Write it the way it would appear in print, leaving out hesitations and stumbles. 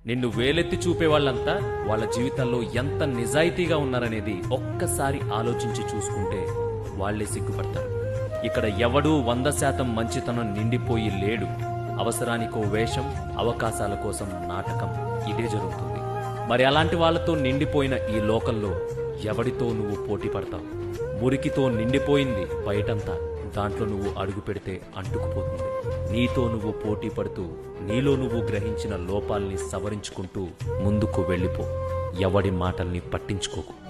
నిన్ను వేలెత్తి చూపే వాళ్ళంతా వాళ్ళ జీవితాల్లో ఎంత నిజాయితీగా ఉన్నారనేది ఒక్కసారి ఆలోచించి చూసుకుంటే వాళ్లే సిగ్గుపడతారు. ఇక్కడ ఎవడూ 100% మంచితనం నిండిపోయి లేడు. అవసరానికో వేషం, అవకాశాల కోసం నాటకం, ఇదే జరుగుతుంది. మరి అలాంటి వాళ్లతో నిండిపోయిన ఈ లోకంలో ఎవడితో నువ్వు పోటీ పడతావు? మురికితో నిండిపోయింది బయటంతా. దాంట్లో నువ్వు అడుగు పెడితే అంటుకుపోతుంది. నీతో నువ్వు పోటీ పడుతూ నీలో నువ్వు గ్రహించిన లోపాల్ని సవరించుకుంటూ ముందుకు వెళ్ళిపో. ఎవడి మాటల్ని పట్టించుకోకు.